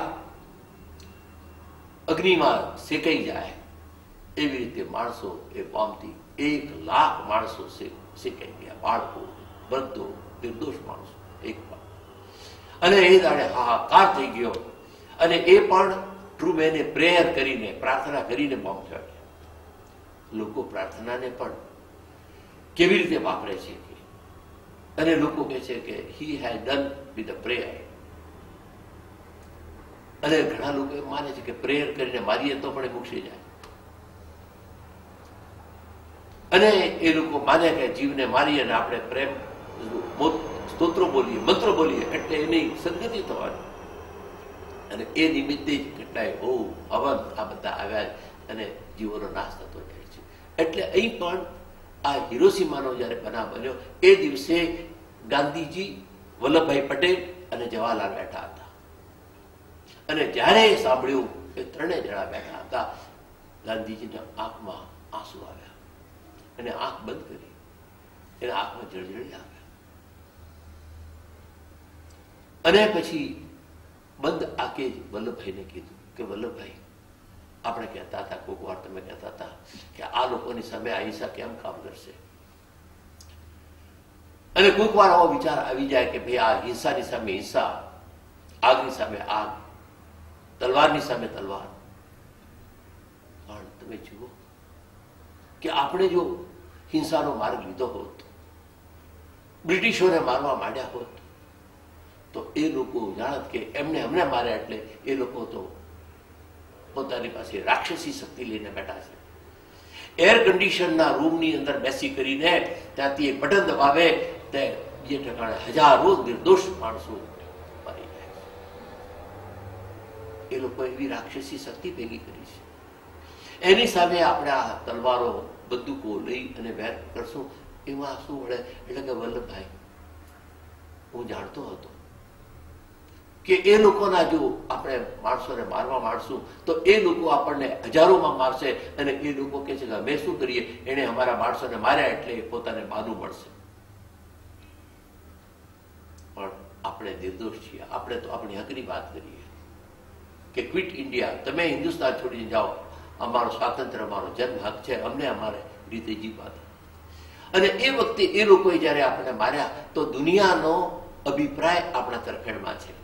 અગ્નિમાં શેકાઈ જાય, એવી રીતે માણસો એ બોમ્બથી એક લાખ માણસો શેકાઈ ગયા. બાળકો, વૃદ્ધો, નિર્દોષ માણસો એક પણ. અને એ દાડે હાહાકાર થઈ ગયો. અને એ પણ ટ્રુમેને પ્રેયર કરીને, પ્રાર્થના કરીને બોમ્બ ફેંક્યા. લોકો પ્રાર્થનાને પણ કેવી રીતે વાપરે છે, અને લોકો કહે છે કે he has done with a prayer. અને ઘણા લોકો એમ માને છે કે પ્રેયર કરીને મારીએ તો પણ એ મૂકશે જાય. અને એ લોકો માને કે જીવને મારીએ અને આપણે પ્રેમ સ્તોત્રો બોલીએ, મંત્રો બોલીએ એટલે એની સદગતિ થવાની. અને એ નિમિત્તે જ કેટલાય બહુ હવન આ બધા આવ્યા અને જીવોનો નાશ થતો જાય છે. એટલે અહીં પણ આ હિરોશીમાનો જ્યારે બનાવ બન્યો એ દિવસે ગાંધીજી, વલ્લભભાઈ પટેલ અને જવાહરલાલ બેઠા હતા. અને જ્યારે એ સાંભળ્યું, એ ત્રણેય જણા બેઠા હતા, ગાંધીજીના આંખમાં આંસુ આવ્યા. એને આંખ બંધ કરી, એના આંખમાં જળજળી આવ્યા. અને પછી બંધ આંખે જ વલ્લભભાઈને કીધું કે વલ્લભભાઈ, આપણે કહેતા હતા, કોઈક વાર તમે કહેતા હતા કે આ લોકોની સામે અહિંસા કેમ કામ કરશે, અને કોઈક વાર આવો વિચાર આવી જાય કે ભાઈ આ હિંસાની સામે હિંસા, આગની સામે આગ, તલવારની સામે તલવાર. પણ તમે જુઓ કે આપણે જો હિંસાનો માર્ગ લીધો હોત, બ્રિટિશોને મારવા માંડ્યા હોત, તો એ લોકો જાણત કે એમને અમને માર્યા એટલે એ લોકો તો પોતાની પાસે રાક્ષસી શક્તિ લઈને બેઠા છે. એર કન્ડિશનના રૂમની અંદર બેસી કરીને ત્યાંથી એક બટન દબાવે તે બીજે ઠેકાણે હજારો નિર્દોષ માણસો મારી જાય છે. એ લોકો એવી રાક્ષસી શક્તિ ભેગી કરી છે. એની સામે આપણે આ તલવારો, બંદૂકો લઈ અને વેર કરશું, એમાં શું મળે? એટલે કે વલ્લભભાઈ, હું જાણતો હતો કે એ લોકોના જો આપણે માણસોને મારવા માંડશું તો એ લોકો આપણને હજારોમાં મારશે, અને એ લોકો કહે છે કે અમે શું કરીએ, એને અમારા માણસોને માર્યા એટલે પોતાને બાનું મળશે. પણ આપણે નિર્દોષ છીએ. આપણે તો આપણી હકની વાત કરીએ કે ક્વિટ ઇન્ડિયા, તમે હિન્દુસ્તાન છોડીને જાઓ, અમારો સ્વાતંત્ર્ય, અમારો જન્મ હક છે, અમને અમારે રીતે જીવવા દો. અને એ વખતે એ લોકોએ જયારે આપણને માર્યા તો દુનિયાનો અભિપ્રાય આપણા તરફેણમાં છે.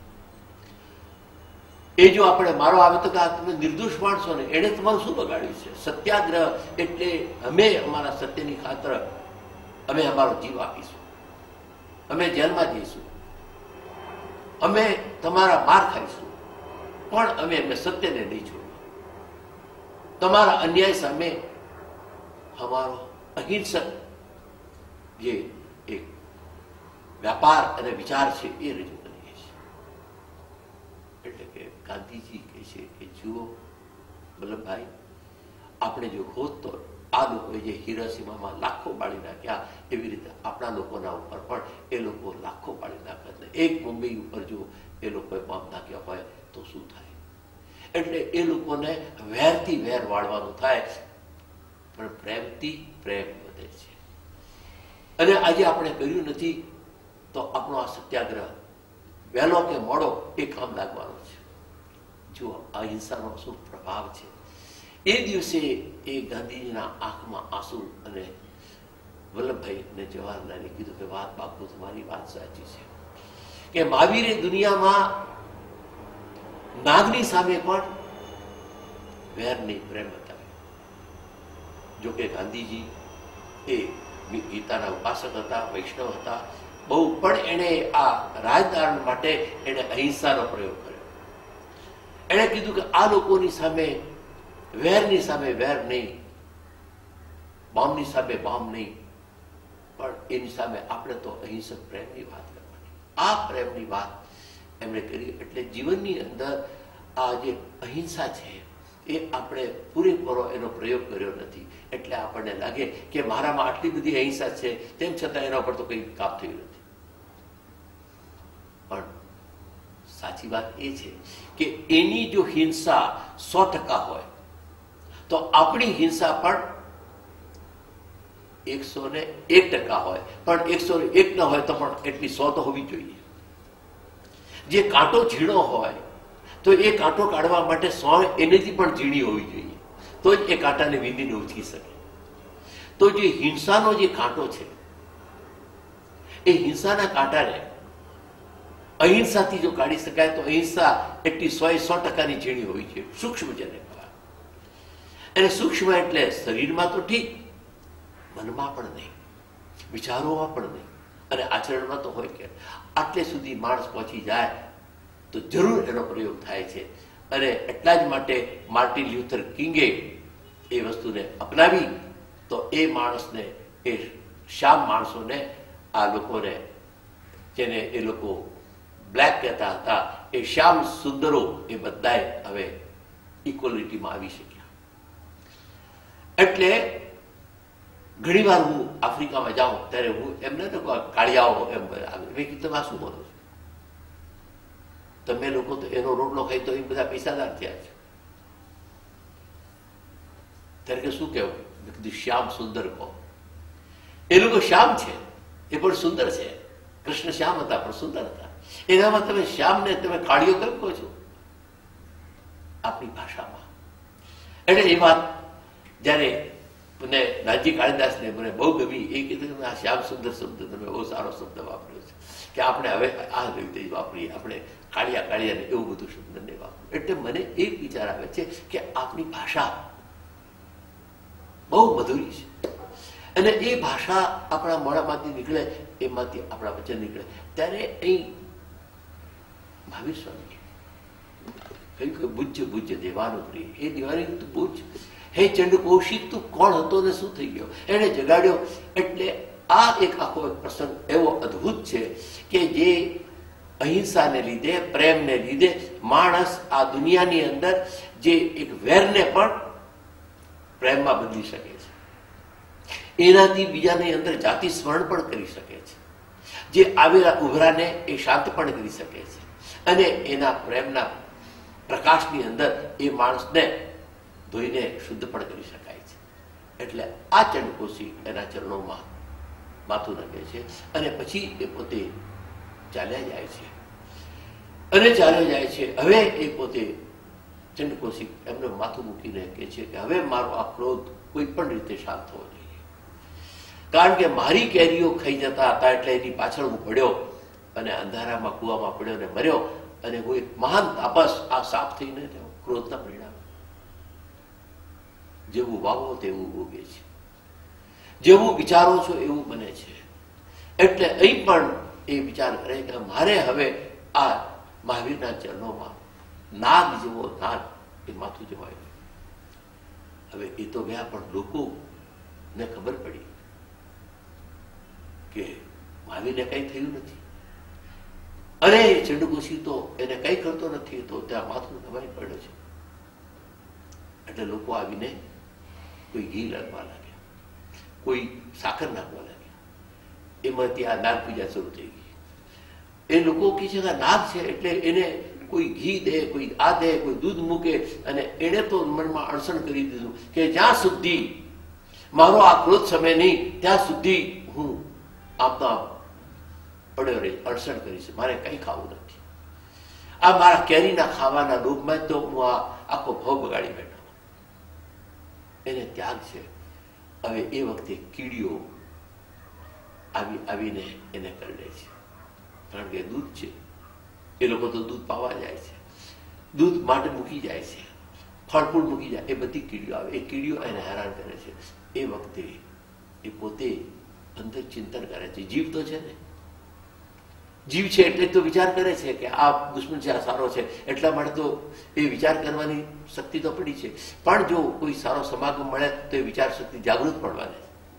એ જો આપણે મારો આવે તો કે તમે નિર્દોષ માણસો ને, એને તમારું શું બગાડ્યું છે? સત્યાગ્રહ એટલે અમે અમારા સત્યની ખાતર અમે અમારો જીવ આપીશું, અમે જેલમાં જઈશું, અમે તમારા માર ખાઈશું, પણ અમે એમને સત્યને નહીં છોડવું. તમારા અન્યાય સામે અમારો અહિંસક જે એક વ્યાપાર અને વિચાર છે એ રજૂ કરીએ છીએ. એટલે કે ગાંધીજી કહે છે કે જુઓ વલ્લભભાઈ, આપણે જો હોત તો આ લોકોએ જે હિરોશીમામાં લાખો બાળી નાખ્યા, એવી રીતે આપણા લોકોના ઉપર પણ એ લોકો લાખો બાળી નાખ્યા. એક મુંબઈ ઉપર જો એ લોકોએ બોમ્બ નાખ્યા હોય તો શું થાય? એટલે એ લોકોને વેરથી વેર વાળવાનું થાય, પણ પ્રેમથી પ્રેમ વધે છે. અને આજે આપણે કર્યું નથી તો આપણો આ સત્યાગ્રહ વહેલો કે મોડો એ કામ લાગવાનો છે. જુઓ અહિંસાનો શું પ્રભાવ છે. એ દિવસે એ ગાંધીજીના આંખમાં આંસુ, અને વલ્લભભાઈ અને જવાહરલાલે કીધું કે વાત બાપુ, તમારી વાત સાચી છે કે મહાવીરે દુનિયામાં નાગની સામે પણ વેર નહીં, પ્રેમ બતાવ્યો. જોકે ગાંધીજી એ ગીતાના ઉપાસક હતા, વૈષ્ણવ હતા બહુ, પણ એને આ રાજકારણ માટે એને અહિંસાનો પ્રયોગ કર્યો. એને કીધું કે આ લોકોની સામે વેરની સામે વેર નહીં, બોમ્બની સામે બોમ્બ નહીં, પણ એની સામે આપણે તો અહિંસક પ્રેમની વાત કરવાની. આ પ્રેમની વાત એમણે કરી. એટલે જીવનની અંદર આ જે અહિંસા છે એ આપણે પૂરેપૂરો એનો પ્રયોગ કર્યો નથી. એટલે આપણને લાગે કે મારામાં આટલી બધી અહિંસા છે, તેમ છતાં એના પર તો કંઈ કામ થયું નથી. પણ સાચી વાત એ છે કે એની જો હિંસા સો ટકા હોય તો આપણી હિંસા પણ એકસો ને એક ટકા હોય, પણ એકસો ને એક ન હોય તો પણ એટલી સો તો હોવી જોઈએ. જે કાંટો ઝીણો હોય તો એ કાંટો કાઢવા માટે સો એનેથી પણ ઝીણી હોવી જોઈએ, તો જ એ કાંટાને વિંદીને ઉચકી શકે. તો જે હિંસાનો જે કાંટો છે એ હિંસાના કાંટાને અહિંસાથી જો કાઢી શકાય તો અહિંસા એટલી સો એ સો ટકાની ઝીણી હોવી જોઈએ. સૂક્ષ્મ જેને કહેવાય. અને સૂક્ષ્મ એટલે શરીરમાં તો ઠીક, મનમાં પણ નહીં, વિચારોમાં પણ નહીં, અને આચરણમાં તો હોય કે આટલે સુધી માણસ પહોંચી જાય તો જરૂર એનો પ્રયોગ થાય છે. અને એટલા જ માટે માર્ટિન લ્યુથર કિંગે એ વસ્તુને અપનાવી તો એ માણસને, એ શ્યામ માણસોને, આ લોકોને જેને એ લોકો બ્લેક કહેતા હતા, એ શ્યામ સુંદરો એ બધાએ હવે ઇક્વલિટીમાં આવી શક્યા. એટલે ઘણી વાર હું આફ્રિકામાં જાઉં ત્યારે હું એમને તો કાળિયાઓ એમ આવે, મેં કીધું તમે આ શું બોલો છો? તમે લોકો તો એનો રોટલો ખાઈ તો એ બધા પૈસાદાર થયા છે. ત્યારે કે શું કહેવું? મેં કીધું શ્યામ સુંદર કહો. એ લોકો શ્યામ છે, એ પણ સુંદર છે. કૃષ્ણ શ્યામ હતા પણ સુંદર હતા. એનામાં તમે શ્યામને તમે કાળિયો કેમ કહો છો? આપણી ભાષામાં. એટલે એ વાત જયારે મને નાનજી કાળીદાસને મને બહુ ગમી. એ કીધું આ શ્યામ સુંદર શબ્દ તમે બહુ સારો શબ્દ વાપર્યો છે કે આપણે હવે આ રીતે વાપરીએ, આપણે કાળિયા કાળિયાને એવું બધું શબ્દ નહીં વાપરું. એટલે મને એક વિચાર આવે છે કે આપણી ભાષા બહુ મધુરી છે અને એ ભાષા આપણા મોઢામાંથી નીકળે, એમાંથી આપણા વચન નીકળે. ત્યારે અહીં મહાવીર સ્વામી કહ્યું કે બુજ્જ બુજ્જ દેવાનું પ્રિય, હે દિવાની તું બુજ્જ, હે ચંડ કૌશિક તું કોણ હતો ને શું થઈ ગયો? એને જગાડ્યો. એટલે આ એક આખો એક પ્રસંગ એવો અદભુત છે કે જે અહિંસાને લીધે, પ્રેમને લીધે માણસ આ દુનિયાની અંદર જે એક વેરને પણ પ્રેમમાં બદલી શકે છે. એનાથી બીજાની અંદર જાતિ સ્મરણ પણ કરી શકે છે. જે આવેલા ઉભરાને એ શાંત પણ કરી શકે છે અને એના પ્રેમના પ્રકાશની અંદર એ માણસને ધોઈને શુદ્ધ પણ કરી શકાય છે. એટલે આ ચંડકોશી એના ચરણોમાં માથું નાખે છે અને પછી એ પોતે ચાલ્યા જાય છે અને ચાલ્યા જાય છે. હવે એ પોતે ચંડકોશી એમને માથું મૂકીને કહે છે કે હવે મારો આ ક્રોધ કોઈ પણ રીતે શાંત થવો જોઈએ, કારણ કે મારી કેરીઓ ખાઈ જતા હતા એટલે એની પાછળ હું પડ્યો અને અંધારામાં કુવામાં પડ્યો અને મર્યો અને હું એક મહાન તાપસ આ સાપ થઈને ક્રોધના પરિણામે જેવું વાવો તેવું ઉગે છે, જેવું વિચારો છો એવું બને છે. એટલે અહીં પણ એ વિચાર કરે કે મારે હવે આ મહાવીરના ચરણોમાં નાગ જેવો નાગ એ માથું જમાયું. હવે એ તો ગયા પણ લોકોને ખબર પડી કે મહાવીરને કઈ થયું નથી અને ચંડકોશી તો એને કઈ કરતો નથી, તો ત્યાં માથું દબાઈ પડ્યો છે. એટલે લોકો આવીને કોઈ ઘી નાખવા લાગ્યા, કોઈ સાકર નાખવા લાગ્યા. એમાંથી આ નાગ પૂજા શરૂ થઈ ગઈ. એ લોકો કહે છે કે નાગ છે એટલે એને કોઈ ઘી દે, કોઈ આ દે, કોઈ દૂધ મૂકે. અને એને તો મનમાં અડસણ કરી દીધું કે જ્યાં સુધી મારો આ ક્રોધ સમય નહીં ત્યાં સુધી હું આપતા પડ્યો રહી, અડસણ કરીશ, મારે કઈ ખાવું નથી. આ મારા કેરીના ખાવાના લોભમાં તો હું આ આખો ભાવ બગાડી બેઠો. એને ત્યાગ છે. હવે એ વખતે કીડીઓ આવી આવીને એને કરડે છે, કારણ કે દૂધ છે. એ લોકો તો દૂધ પાવા જાય છે, દૂધ માટે મૂકી જાય છે, ફળફૂલ મૂકી જાય, એ બધી કીડીઓ આવે. એ કીડીઓ એને હેરાન કરે છે. એ વખતે એ પોતે અંદર ચિંતન કરે છે. જીવ તો છે ને, જીવ છે એટલે તો વિચાર કરે છે કે આ દુશ્મન છે, આ સારો છે, એટલા માટે તો એ વિચાર કરવાની શક્તિ તો પડી છે. પણ જો કોઈ સારો સમાગમ મળે તો એ વિચાર શક્તિ જાગૃત પડવાને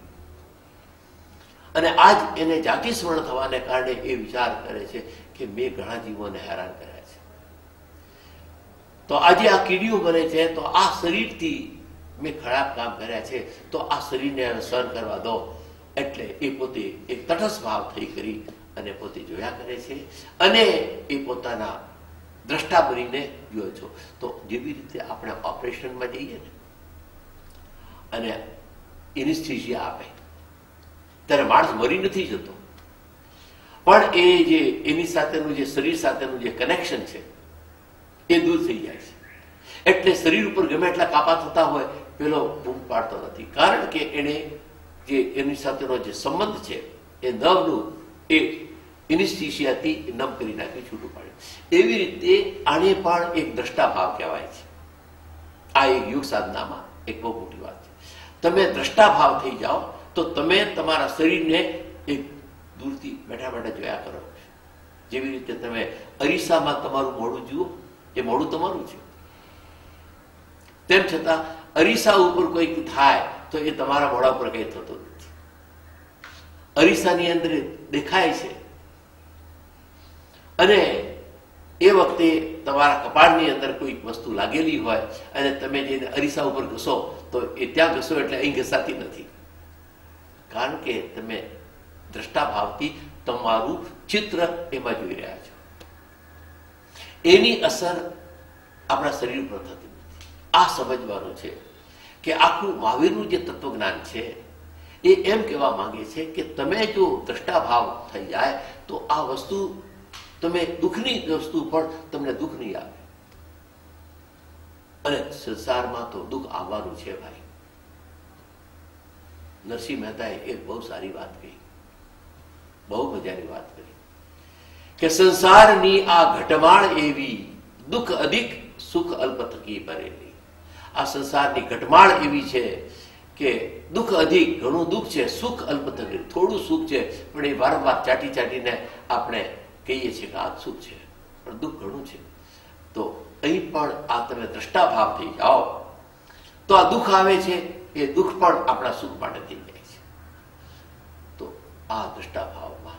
અને આજ એને જાતિ સ્મરણ થવાને કારણે એ વિચાર કરે છે કે મેં ઘણા જીવોને હેરાન કર્યા છે, તો આજે આ કીડીઓ બને છે, તો આ શરીરથી મેં ખરાબ કામ કર્યા છે, તો આ શરીરને સહન કરવા દો. એટલે એ પોતે એક તટસ્થ ભાવ થઈ કરી અને પોતે જોયા કરે છે અને એ પોતાના દ્રષ્ટા બનીને જોયો છો. તો જેવી રીતે આપણે ઓપરેશનમાં જઈએ ને અને એનેસ્થેસિયા આપે ત્યારે માણસ મરી નથી જતો, પણ એ જે એની સાથેનું જે શરીર સાથેનું જે કનેક્શન છે એ દૂર થઈ જાય છે. એટલે શરીર ઉપર ગમે એટલા કાપા થતા હોય પેલો બૂમ પાડતો નથી, કારણ કે એને જે એની સાથેનો જે સંબંધ છે એ નવનું એ એનેસ્થેસિયાથી નમ કરી નાખી છૂટું પાડે. એવી રીતે આને પણ એક દ્રષ્ટાભાવ કહેવાય છે. આ એક યોગ સાધનામાં એક બહુ મોટી વાત છે. તમે દ્રષ્ટાભાવ થઈ જાઓ તો તમે તમારા શરીરને એક દૂરથી બેઠા બેઠા જોયા કરો. જેવી રીતે તમે અરીસામાં તમારું મોઢું જુઓ, એ મોઢું તમારું છે, તેમ છતાં અરીસા ઉપર કોઈક થાય તો એ તમારા મોઢા ઉપર કઈ થતું નથી. અરીસાની અંદર દેખાય છે અને એ વખતે તમારા કપાળની અંદર કોઈ વસ્તુ લાગેલી હોય અને તમે જઈને અરીસા ઉપર ઘસો તો એ ત્યાં ઘસો એટલે અહીં ઘસાતી નથી, કારણ કે તમે દ્રષ્ટાભાવથી તમારું ચિત્ર એમાં જોઈ રહ્યા છો. એની અસર આપણા શરીર ઉપર થતી નથી. આ સમજવાનું છે કે આખું મહાવીરનું જે તત્વજ્ઞાન છે એ એમ કહેવા માંગે છે કે તમે જો દ્રષ્ટાભાવ થઈ જાય તો આ વસ્તુ તમે દુઃખની વસ્તુ પણ તમને દુઃખ નહીં આપે. અને સંસારમાં તો દુઃખ આવવાનું છે ભાઈ. નરસિંહ મહેતાએ એક બહુ સારી વાત કહી, બહુ મજાની વાત કરી કે સંસારની આ ઘટમાળ એવી, દુઃખ અધિક સુખ અલ્પ થકી ભરેલી. આ સંસારની ઘટમાળ એવી છે કે દુઃખ અધિક, ઘણું દુઃખ છે, સુખ અલ્પ થકી, થોડું સુખ છે, પણ એ વારંવાર ચાટી ચાટીને આપણે કહીએ છીએ કે આ સુખ છે, પણ દુઃખ ઘણું છે. તો અહીં પણ આ તમે દ્રષ્ટાભાવ થઈ જાઓ તો આ દુઃખ આવે છે એ દુઃખ પણ આપણા સુખ માટે થઈ જાય છે. તો આ દ્રષ્ટાભાવમાં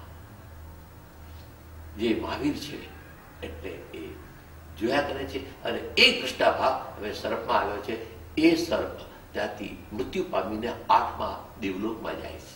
જે મહાવીર છે એટલે એ જોયા કરે છે. અને એક દ્રષ્ટાભાવ હવે સર્પમાં આવ્યો છે. એ સર્પ ત્યાંથી મૃત્યુ પામીને આઠમા દેવલોકમાં જાય છે.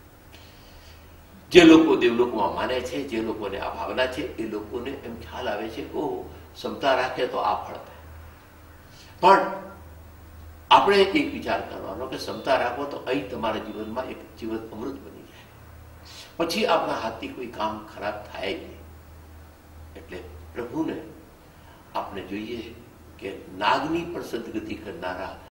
જે લોકો દેવલોકમાં માને છે, જે લોકોને આ ભાવના છે, એ લોકોને એમ ખ્યાલ આવે છે કે ઓહ, ક્ષમતા રાખે તો આ ફળ થાય. પણ આપણે એક વિચાર કરવાનો કે ક્ષમતા રાખો તો અહીં તમારા જીવનમાં એક જીવન અમૃત બની જાય, પછી આપણા હાથથી કોઈ કામ ખરાબ થાય નહીં. એટલે પ્રભુને આપણે જોઈએ કે નાગની પણ સદગતિ કરનારા